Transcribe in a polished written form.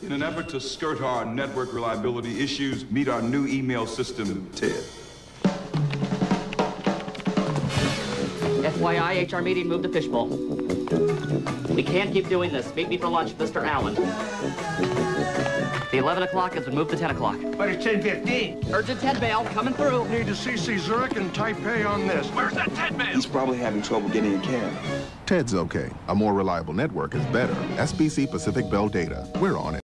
In an effort to skirt our network reliability issues, meet our new email system, TED. FYI, HR meeting moved to fishbowl. We can't keep doing this. Meet me for lunch, Mr. Allen. The 11 o'clock has been moved to 10 o'clock. But it's 10:15. Urgent TED mail coming through. Need to CC Zurich and Taipei on this. Where's that TED mail? He's probably having trouble getting a cab. TED's okay. A more reliable network is better. SBC Pacific Bell data. We're on it.